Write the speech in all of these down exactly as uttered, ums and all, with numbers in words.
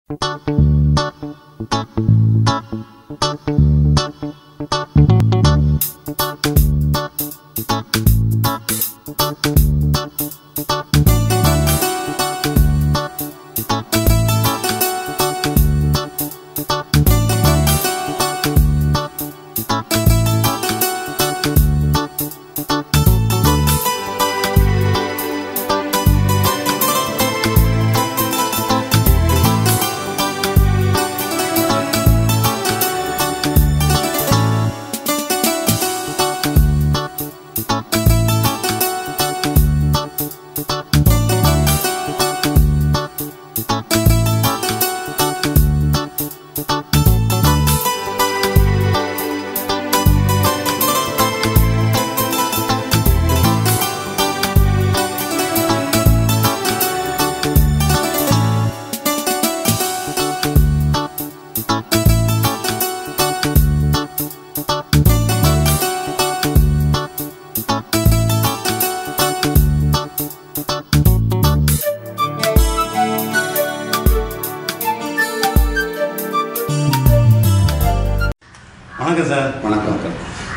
வணக்கம் சார். வணக்கம்.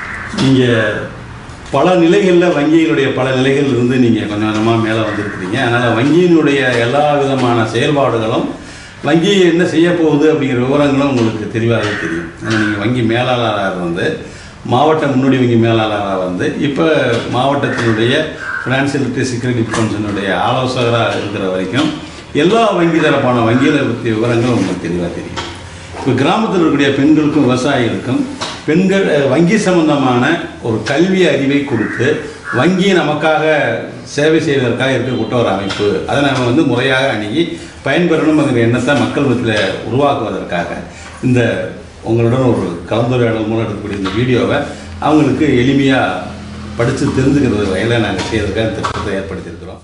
நீங்கள் பல நிலைகளில் வங்கியினுடைய பல நிலைகள் இருந்து நீங்கள் கொஞ்சம் கொஞ்சமாக மேலே வந்திருக்கிறீங்க. அதனால் வங்கியினுடைய எல்லா விதமான செயல்பாடுகளும் வங்கி என்ன செய்ய போகுது அப்படிங்கிற விவரங்களும் உங்களுக்கு தெளிவாக தெரியும். நீங்கள் வங்கி மேலாளராக வந்து மாவட்ட முன்னோடி வங்கி மேலாளராக வந்து இப்போ மாவட்டத்தினுடைய ஃபினான்சியல் லிட்ரஸி கிரெடிட் கவுன்சிலுடைய ஆலோசகராக இருக்கிற வரைக்கும் எல்லா வங்கி தரப்பான வங்கிகளை பற்றிய விவரங்களும் உங்களுக்கு தெளிவாக தெரியும். இப்போ கிராமத்தில் இருக்கக்கூடிய பெண்களுக்கும் விவசாயிகளுக்கும் பெண்கள் வங்கி சம்பந்தமான ஒரு கல்வி அறிவை கொடுத்து வங்கி நமக்காக சேவை செய்வதற்காக இருக்கக்கூடிய ஒரு அமைப்பு, அதை நம்ம வந்து முறையாக அணுகி பயன்பெறணும் அப்படிங்கிற எண்ணத்தை மக்கள் மத்தியில் உருவாக்குவதற்காக இந்த உங்களுடன் ஒரு கலந்துரையாடல் மூலம் எடுக்கக்கூடிய இந்த வீடியோவை அவங்களுக்கு எளிமையாக படித்து தெரிஞ்சுக்கிறது வகையில் நாங்கள் செய்வதற்காக இந்த திட்டத்தை ஏற்படுத்தியிருக்கிறோம்.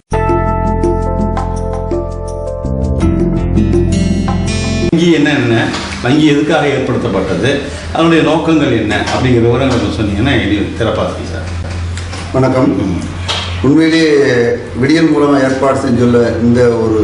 வங்கி என்னென்ன, வங்கி எதுக்காக ஏற்படுத்தப்பட்டது, அதனுடைய நோக்கங்கள் என்ன அப்படிங்கிற விவரங்கள் சொன்னீங்கன்னா திறப்பாக சார். வணக்கம். உண்மையிலேயே விடியல் மூலமாக ஏற்பாடு செஞ்சுள்ள இந்த ஒரு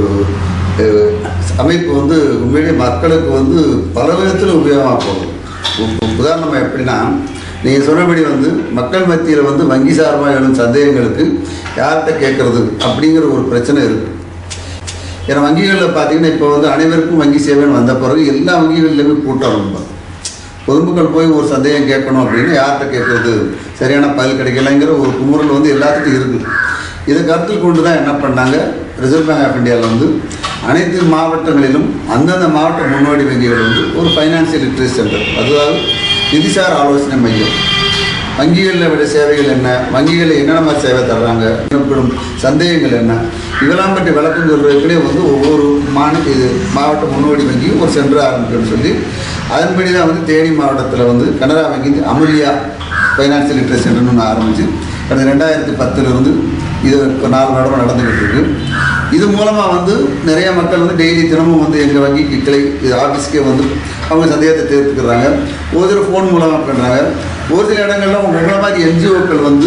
அமைப்பு வந்து உண்மையிலேயே மக்களுக்கு வந்து பல விதத்தில் உபயோகமாக போகுது. உதாரணமாக எப்படின்னா, நீங்கள் சொன்னபடி வந்து மக்கள் மத்தியில் வந்து வங்கி சார்பாக எழும் சந்தேகங்களுக்கு யார்கிட்ட கேட்குறது அப்படிங்கிற ஒரு பிரச்சனை இருக்குது. ஏன்னா வங்கிகளில் பார்த்தீங்கன்னா இப்போ வந்து அனைவருக்கும் வங்கி சேவைன்னு வந்த பிறகு எல்லா வங்கிகள்லையுமே கூட்டம் ரொம்ப. பொதுமக்கள் போய் ஒரு சந்தேகம் கேட்கணும் அப்படின்னு யார்கிட்ட கேட்குறது, சரியான பதில் கிடைக்கலைங்கிற ஒரு குமுறல் வந்து எல்லாத்துக்கும் இருக்குது. இதை கருத்தில் கொண்டு தான் என்ன பண்ணாங்க, ரிசர்வ் பேங்க் ஆஃப் இந்தியாவில் வந்து அனைத்து மாவட்டங்களிலும் அந்தந்த மாவட்ட முன்னோடி வங்கிகள் வந்து ஒரு ஃபைனான்சியல் லிட்ரஸி சென்டர், அதாவது நிதிசார் ஆலோசனை மையம், வங்கிகளில் விட சேவைகள் என்ன, வங்கிகளில் என்னென்ன மாதிரி சேவை தர்றாங்க, ஏற்படும் சந்தேகங்கள் என்ன, இதெல்லாம் பற்றி விளக்கம் சொல்கிறதுக்குனே வந்து ஒவ்வொரு மாநில இது மாவட்ட முன்னோடி வங்கியும் ஒரு சென்டர் ஆரம்பிக்கணும்னு சொல்லி அதன்படி தான் வந்து தேனி மாவட்டத்தில் வந்து கனரா வங்கி அமுல்யா ஃபைனான்சியல் லிட்ரஸி சென்டர்னு ஒன்று ஆரம்பிச்சு கடந்த ரெண்டாயிரத்தி பத்துலேருந்து இது இப்போ நாலு வருடமாக நடந்துக்கிட்டு இருக்கு. இது மூலமாக வந்து நிறைய மக்கள் வந்து டெய்லி தினமும் வந்து எங்கள் வங்கிக்கு கிளை இது ஆஃபீஸ்க்கே வந்து அவங்க சந்தேகத்தை தீர்த்துக்கிறாங்க. ஒரு சில ஃபோன் மூலமாக பண்ணுறாங்க. ஒரு சில இடங்களில் உங்களை மாதிரி என்ஜிஓக்கள் வந்து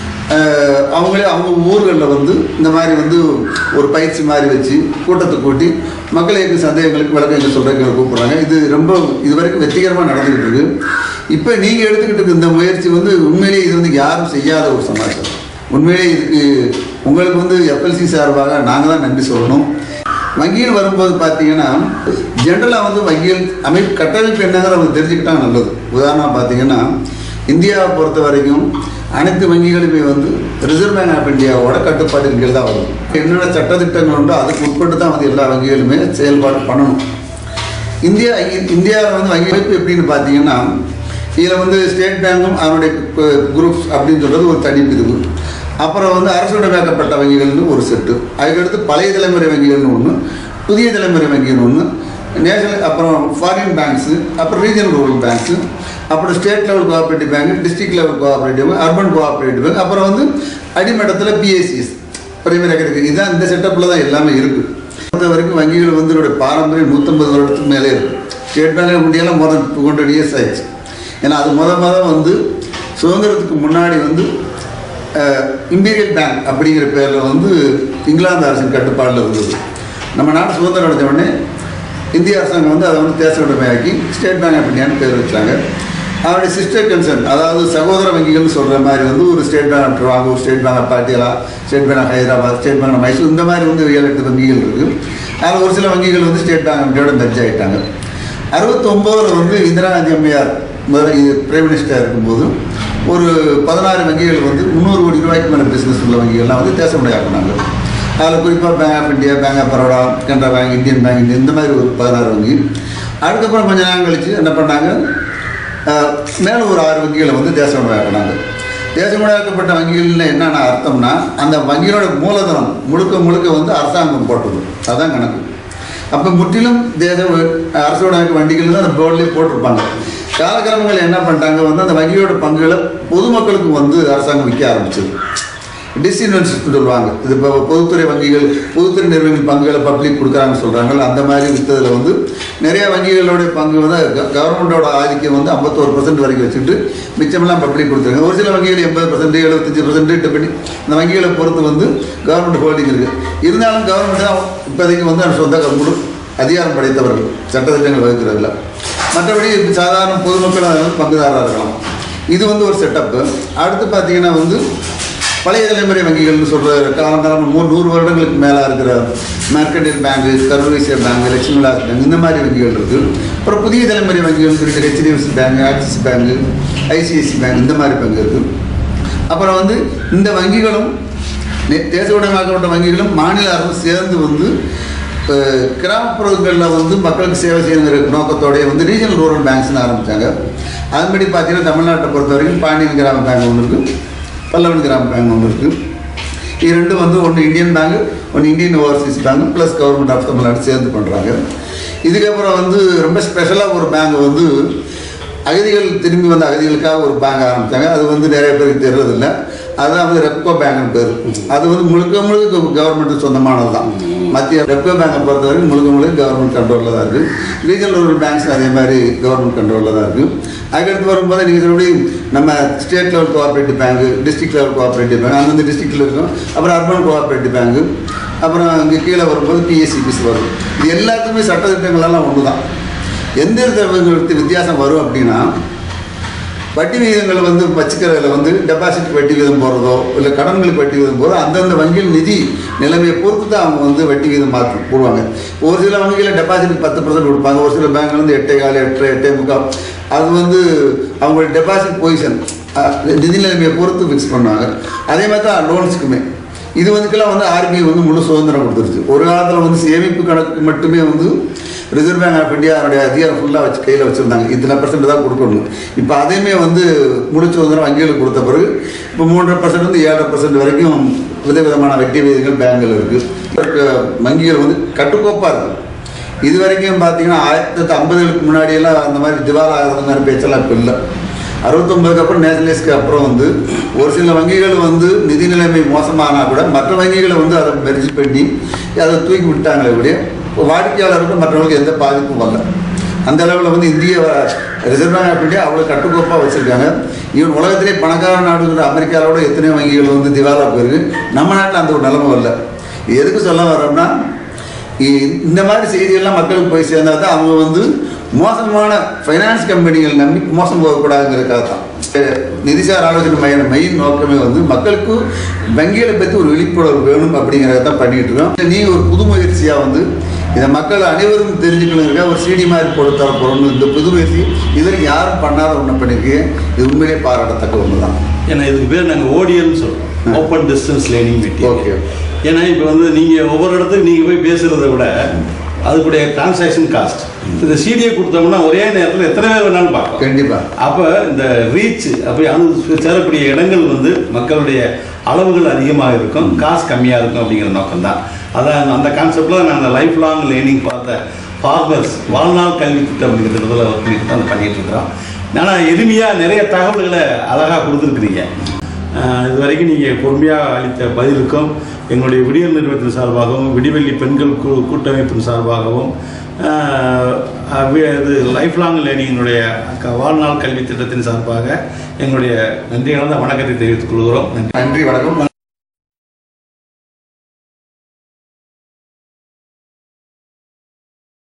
அவங்களே அவங்க ஊர்களில் வந்து இந்த மாதிரி வந்து ஒரு பயிற்சி மாதிரி வச்சு கூட்டத்தை கூட்டி மக்களுக்கு சந்தேகங்களுக்கு விளக்கங்கள் சொல்கிறதுக்கு கூப்பிட்றாங்க. இது ரொம்ப இது வரைக்கும் வெற்றிகரமாக நடந்துக்கிட்டு இருக்கு. இப்போ நீங்கள் எடுத்துக்கிட்டு இருக்க இந்த முயற்சி வந்து உண்மையிலேயே இது வந்து யாரும் செய்யாத ஒரு சமாச்சாரம். உண்மையிலேயே இதுக்கு உங்களுக்கு வந்து எஃப்எல்சி சார்பாக நாங்கள் தான் நன்றி சொல்லணும். வங்கியில் வரும்போது பார்த்தீங்கன்னா ஜென்ரலாக வந்து வங்கியில் அமைப்பு கட்டமைப்பு என்னங்கிற அவங்க தெரிஞ்சுக்கிட்டால் நல்லது. உதாரணமாக பார்த்தீங்கன்னா இந்தியாவை பொறுத்த வரைக்கும் அனைத்து வங்கிகளுமே வந்து ரிசர்வ் பேங்க் ஆஃப் இந்தியாவோட கட்டுப்பாட்டின் கீழ் தான் வரும். என்னென்ன சட்டத்திட்டங்கள் உண்டோ அதுக்கு உட்பட்டு தான் வந்து எல்லா வங்கிகளுமே செயல்பாடு பண்ணணும். இந்தியா இந்தியாவில் வந்து வங்கி அமைப்பு எப்படின்னு பார்த்தீங்கன்னா இதில் வந்து ஸ்டேட் பேங்கும் அதனுடைய குரூப்ஸ் அப்படின்னு சொல்கிறது ஒரு தனிப்பிரிவு. அப்புறம் வந்து அரசுடமைக்கப்பட்ட வங்கிகள்னு ஒரு செட்டு, அதுக்கடுத்து பழைய தலைமுறை வங்கிகள்னு ஒன்று, புதிய தலைமுறை வங்கின்னு ஒன்று, நேஷனல் அப்புறம் ஃபாரின் பேங்க்ஸு, அப்புறம் ரீஜனல் ரூரல் பேங்க்ஸு, அப்புறம் state level cooperative bank, district level cooperative bank, urban cooperative bank, அப்புறம் வந்து அடிமட்டத்தில் பிஎஸ்சிஎஸ் பிரைமரி இருக்குது. இதுதான் இந்த செட்டப்பில் தான் எல்லாமே இருக்குது. பொறுத்த வரைக்கும் வங்கிகள் வந்து என்னுடைய பாரம்பரியம் நூற்றம்பது வருடத்துக்கு மேலே இருக்குது. ஸ்டேட் பேங்க் ஆஃப் இந்தியாவில் மொதல் டூ ஹண்ட்ரட் இயர்ஸ் ஆயிடுச்சு. ஏன்னா அது முத மொதல் வந்து சுதந்திரத்துக்கு முன்னாடி வந்து இம்பீரியல் பேங்க் அப்படிங்கிற பேரில் வந்து இங்கிலாந்து அரசின் கட்டுப்பாடில் இருந்தது. நம்ம நாட்டு சுதந்திரம் அடைஞ்ச உடனே இந்திய அரசாங்கம் வந்து அதை வந்து தேச உடைமையாக்கி ஸ்டேட் பேங்க் ஆஃப் இந்தியான்னு பேர் வச்சாங்க. அவருடைய சிஸ்டர் கன்சர்ன், அதாவது சகோதர வங்கிகள்னு சொல்கிற மாதிரி வந்து ஒரு State Bank of Travancore, State Bank of Patiala, State Bank of Hyderabad, State Bank of Mysore, இந்த மாதிரி வந்து ஏழு எட்டு வங்கிகள் இருக்குது. அதில் ஒரு சில வங்கிகள் வந்து ஸ்டேட் பேங்க் ஆஃப் இந்தியாவோட மெர்ஜ் ஆகிட்டாங்க. அறுபத்தொம்போதில் வந்து இந்திரா காந்தி அம்மையார் முதல் இது பிரைம் மினிஸ்டராக இருக்கும்போது ஒரு பதினாறு வங்கிகள் வந்து முந்நூறு கோடி ரூபாய்க்கு மேலே பிஸ்னஸ் உள்ள வங்கிகள்லாம் வந்து தேசமுடையாக்குனாங்க. அதில் குறிப்பாக Bank of India, Bank of Baroda, Canara Bank, Indian Bank, இந்த மாதிரி ஒரு பதினாறு வங்கி. அதுக்கப்புறம் கொஞ்சம் நாள் கழித்து என்ன பண்ணாங்க, மேலே ஒரு ஆறு வங்கிகளை வந்து தேசமுடையாக்குனாங்க. தேசமுடையாக்கப்பட்ட வங்கிகள்னு என்னென்ன அர்த்தம்னா, அந்த வங்கிகளோட மூலதனம் முழுக்க முழுக்க வந்து அரசாங்கம் போட்டது, அதுதான் கணக்கு. அப்போ முற்றிலும் தேச அரசுடைய வண்டிகள் தான் அந்த போர்ட்லேயே போட்டிருப்பாங்க. காலக்கிரமங்கள் என்ன பண்ணிட்டாங்க வந்து அந்த வங்கியோட பங்குகளை பொதுமக்களுக்கு வந்து அரசாங்கம் விற்க ஆரம்பிச்சது. டிஸ்இன்வெஸ்ட்மெண்ட் சொல்லுவாங்க. இது இப்போ பொதுத்துறை வங்கிகள், பொதுத்துறை நிறுவனங்கள் பங்குகளை பப்ளிக் கொடுக்குறாங்கன்னு சொல்கிறாங்க. அந்த மாதிரி விற்றதில் வந்து நிறைய வங்கிகளுடைய பங்கு வந்து கவர்மெண்ட்டோட ஆதிக்கம் வந்து ஐம்பத்தோரு பர்சன்ட் வரைக்கும் வச்சுட்டு மிச்சமெல்லாம் பப்ளிக் கொடுத்துருக்காங்க. ஒரு சில வங்கிகள் எண்பது பர்சன்ட் எழுபத்தஞ்சு பர்சன்ட் பண்ணி அந்த வங்கிகளை பொறுத்து வந்து கவர்மெண்ட் ஹோல்டிங் இருக்குது. இருந்தாலும் கவர்மெண்ட் தான் இப்போதைக்கு வந்து அந்த சொந்த முழு அதிகாரம் படைத்தவர்கள் சட்டத்திட்டங்கள் வகுக்கிறதில்ல. மற்றபடி சாதாரண பொதுமக்கள் அதை வந்து பங்குதாரராக இருக்கலாம். இது வந்து ஒரு செட்டப்பு. அடுத்து பார்த்தீங்கன்னா வந்து பழைய தலைமுறை வங்கிகள்னு சொல்கிற காலங்காலம் மூணு நூறு வருடங்களுக்கு மேலே இருக்கிற Mercantile Bank, Karur Vysya Bank, Lakshmi Vilas Bank, இந்த மாதிரி வங்கிகள் இருக்குது. அப்புறம் புதிய தலைமுறை வங்கிகள் சொல்லிட்டு HDFC Bank, Axis Bank, ICICI Bank, இந்த மாதிரி பேங்க் இருக்குது. அப்புறம் வந்து இந்த வங்கிகளும் தேச உடைமையாக்கப்பட்ட வங்கிகளும் மாநில அரசு சேர்ந்து வந்து கிராமப்புறங்களில் வந்து மக்களுக்கு சேவை செய்யணுங்கிற நோக்கத்தோடைய வந்து ரீஜனல் ரூரல் பேங்க்ஸ்னு ஆரம்பித்தாங்க. அதுபடி பார்த்தீங்கன்னா தமிழ்நாட்டை பொறுத்த வரைக்கும் பாண்டியன் கிராம பேங்க் ஒன்று இருக்குது, பல்லவன் கிராம பேங்க் ஒன்று இருக்குது. இது ரெண்டும் வந்து ஒன்று இந்தியன் பேங்கு, ஒன்று Indian Overseas Bank plus government of Tamil Nadu சேர்ந்து பண்ணுறாங்க. இதுக்கப்புறம் வந்து ரொம்ப ஸ்பெஷலாக ஒரு பேங்க் வந்து அகதிகள் திரும்பி வந்த அகதிகளுக்காக ஒரு பேங்க் ஆரம்பித்தாங்க. அது வந்து நிறைய பேருக்கு தெரியறதில்லை. அதுதான் வந்து ரெப்கோ பேங்க்னு பேர். அது வந்து முழுக்க முழுக்க கவர்மெண்ட்டுக்கு சொந்தமானது தான். மத்திய ரெப்கோ பேங்கை பொறுத்த வரைக்கும் முழுக்க முழுக்க கவர்மெண்ட் கண்ட்ரோலில் தான் இருக்குது. ரீஜனல் ரூரல் பேங்க்ஸ் அதே மாதிரி கவர்மெண்ட் கண்ட்ரோலில் தான் இருக்குது. அதுக்கடுத்து வரும்போது நீங்கள் சொல்லி நம்ம state level cooperative bank, district level cooperative bank, அந்தந்த டிஸ்ட்ரிக்டில் இருக்கும். அப்புறம் அர்பன் கோஆப்ரேட்டிவ் பேங்கு, அப்புறம் இங்கே கீழே வரும்போது பிஎஸ்சிபிஸ் வரும். இது எல்லாத்துக்குமே சட்டத்திட்டங்களெல்லாம் ஒன்று தான். எந்த விதங்களுக்கு வித்தியாசம் வரும் அப்படின்னா, வட்டி விகிதங்கள் வந்து வச்சுக்கிறதுல வந்து டெபாசிட் வட்டி விகிதம் போடுறதோ இல்லை கடன்களுக்கு வட்டி விகிதம் போகிறதோ அந்தந்த வங்கியில் நிதி நிலைமையை பொறுத்து தான் அவங்க வந்து வட்டி விகிதம் மாற்றி போடுவாங்க. ஒரு சில வங்கியில் டெபாசிட் பத்து பர்சன்ட் கொடுப்பாங்க, ஒரு சில பேங்க்ல வந்து எட்டே கால் எட்டு எட்டே முக்கால். அது வந்து அவங்களோட டெபாசிட் பொசிஷன் நிதி நிலைமையை பொறுத்து ஃபிக்ஸ் பண்ணுவாங்க. அதே மாதிரி தான் லோன்ஸுக்குமே இது வந்துக்கெல்லாம் வந்து ஆர்பிஐ வந்து முழு சுதந்திரம் கொடுத்துருச்சு. ஒரு காலத்தில் வந்து சேமிப்பு கணக்கு மட்டுமே வந்து ரிசர்வ் பேங்க் ஆஃப் இந்தியா அவருடைய அதிகாரம் ஃபுல்லாக வச்சு கையில் வச்சுருந்தாங்க. இத்தனை பர்சன்ட் தான் கொடுக்கணும். இப்போ அதையுமே வந்து முழு சுதந்திரம் வங்கிகளுக்கு கொடுத்த பிறகு இப்போ மூன்றரை பர்சன்ட் வந்து ஏழரை பர்சன்ட் வரைக்கும் விதவிதமான வட்டி விகிதங்கள் பேங்கில் இருக்குது. வங்கிகள் வந்து கட்டுக்கோப்பாக இருக்குது. இது வரைக்கும் பார்த்தீங்கன்னா ஆயிரத்தி தொள்ளாயிரத்தி ஐம்பதுகளுக்கு முன்னாடியெல்லாம் அந்த மாதிரி திவால் ஆகிறது மாதிரி பேச்செல்லாம் இப்போ இல்லை. அறுபத்தொம்பதுக்கு அப்புறம் நேஷனலைஸ்க்கு அப்புறம் வந்து ஒரு சில வங்கிகள் வந்து நிதி நிலைமை மோசமானால் கூட மற்ற வங்கிகளை வந்து அதை மெர்ஜ் பண்ணி அதை தூக்கி விட்டாங்களே கூட வாடிக்கையாளருக்கு மற்றவங்களுக்கு எந்த பாதிப்பும் வரல. அந்த அளவில் வந்து இந்திய ரிசர்வ் பேங்க் ஆஃப் இந்தியா அவ்வளோ கட்டுக்கோப்பாக வச்சுருக்காங்க. இவன் உலகத்திலே பணக்கார நாடுங்கிற அமெரிக்காவோட எத்தனையோ வங்கிகள் வந்து திவாலாக போயிருக்கு. நம்ம நாட்டில் அந்த ஒரு நிலைமை வரல. எதுக்கு சொல்ல வரோம்னா, இந்த மாதிரி செய்திகள்லாம் மக்களுக்கு போய் சேர்ந்தால் தான் அவங்க வந்து மோசமான ஃபைனான்ஸ் கம்பெனிகள் நம்பி மோசம் போகக்கூடாதுங்கிறதுக்காக தான் நிதிசார் ஆலோசனை மைய மெயின் நோக்கமே வந்து மக்களுக்கு வங்கிகளை பற்றி ஒரு விழிப்புணர்வு வேணும் அப்படிங்கிறத தான் பண்ணிகிட்டு இருக்கோம். நீ ஒரு புது முயற்சியாக வந்து இதை மக்கள் அனைவரும் தெரிஞ்சுக்கணுங்க ஒரு சிடி மாதிரி போட்டு தர போகிறோம்னு இந்த புது முயற்சி இதற்கு யாரும் பண்ணாத ஒன்று பண்ணியிருக்கேன். இது உண்மையிலே பாராட்டத்தக்க ஒன்று தான். ஏன்னா இதுக்கு பேர் நாங்கள் ஓடிஎம்னு சொல்கிறோம், open distance learning material. Okay. ஏன்னா இப்போ வந்து நீங்கள் ஒவ்வொரு இடத்துக்கு நீங்கள் போய் பேசுகிறத விட அதுக்குடைய டிரான்சாக்ஷன் காஸ்ட் இந்த சிடியை கொடுத்தோம்னா ஒரே நேரத்தில் எத்தனை பேர் வேணாலும் பார்க்கலாம். கண்டிப்பாக. அப்போ இந்த ரீச் அப்போ அனு சேரக்கூடிய இடங்கள் வந்து மக்களுடைய அளவுகள் அதிகமாக இருக்கும், காசு கம்மியாக இருக்கும் அப்படிங்கிற நோக்கம் தான். அதான் அந்த கான்செப்டில் நாங்கள் லைஃப் லாங் லேர்னிங் பார்த்த ஃபார்மர்ஸ் வாழ்நாள் கல்வி திட்டம் அப்படிங்கிற திட்டத்தில் ஒர்க் பண்ணிட்டு தான் பண்ணிகிட்டு இருக்கிறோம். ஆனால் எளிமையாக நிறைய தகவல்களை அழகாக கொடுத்துருக்குறீங்க. இது வரைக்கும் நீங்கள் பொறுமையாக அளித்த பதிலுக்கும் எங்களுடைய விடியல் நிறுவனத்தின் சார்பாகவும் விடிவெள்ளி பெண்கள் கூ கூட்டமைப்பின் சார்பாகவும் இது லைஃப் லாங் லேர்னிங்கினுடைய வாழ்நாள் கல்வி திட்டத்தின் சார்பாக எங்களுடைய நன்றி கலந்த வணக்கத்தை தெரிவித்துக் கொள்கிறோம். நன்றி, வணக்கம்.